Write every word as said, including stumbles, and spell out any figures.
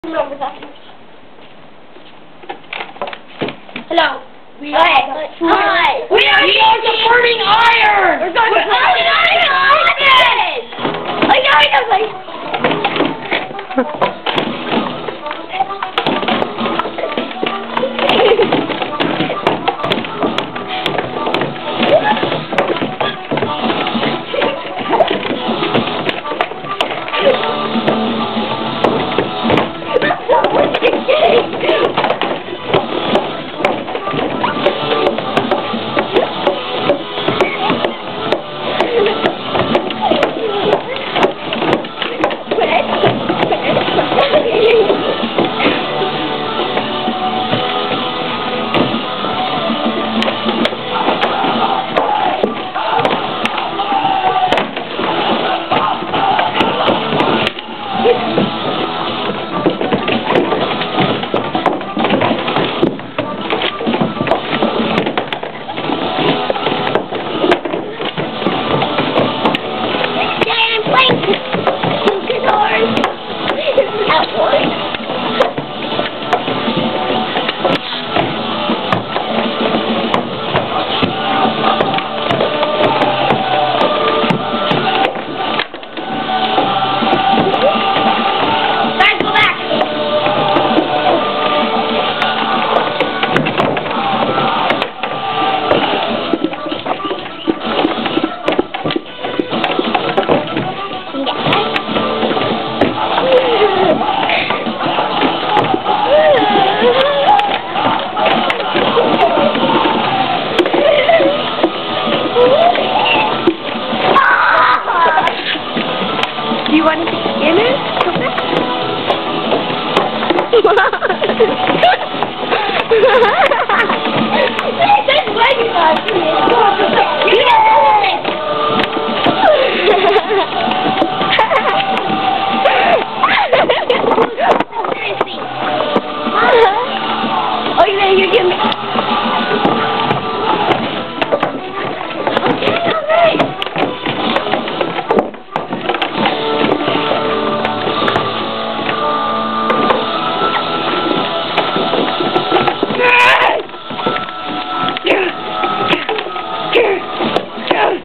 Remember that. Hello. We are the Hi. We are, we are the burning iron. We're going to burning iron. I know it. Like. Do you want to be in it? Oh, you know, you're giving me...